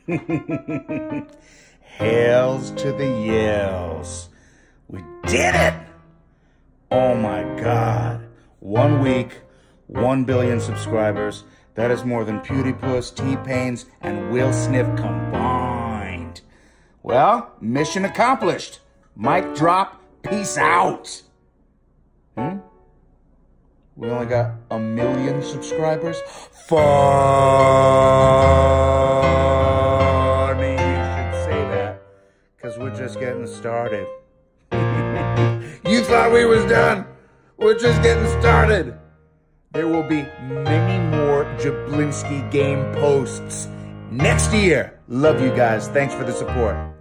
Hails to the yells. We did it! Oh my God. 1 week, 1 billion subscribers. That is more than PewDiePuss, T-Pains, and Will Sniff combined. Well, mission accomplished. Mic drop, peace out. We only got 1 million subscribers? Funny you should say that, because we're just getting started. You thought we was done? We're just getting started. There will be many more Jablinski game posts next year. Love you guys. Thanks for the support.